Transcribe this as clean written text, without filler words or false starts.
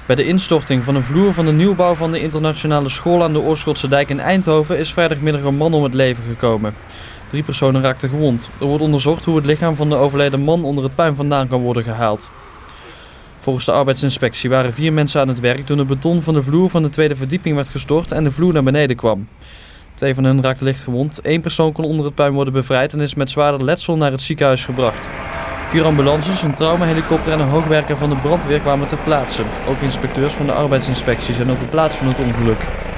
Bij de instorting van de vloer van de nieuwbouw van de internationale school aan de Oorschotse dijk in Eindhoven is vrijdagmiddag een man om het leven gekomen. 3 personen raakten gewond. Er wordt onderzocht hoe het lichaam van de overleden man onder het puin vandaan kan worden gehaald. Volgens de arbeidsinspectie waren 4 mensen aan het werk toen het beton van de vloer van de tweede verdieping werd gestort en de vloer naar beneden kwam. 2 van hen raakten licht gewond. 1 persoon kon onder het puin worden bevrijd en is met zwaarder letsel naar het ziekenhuis gebracht. 4 ambulances, een traumahelikopter en een hoogwerker van de brandweer kwamen ter plaatse. Ook inspecteurs van de arbeidsinspectie zijn op de plaats van het ongeluk.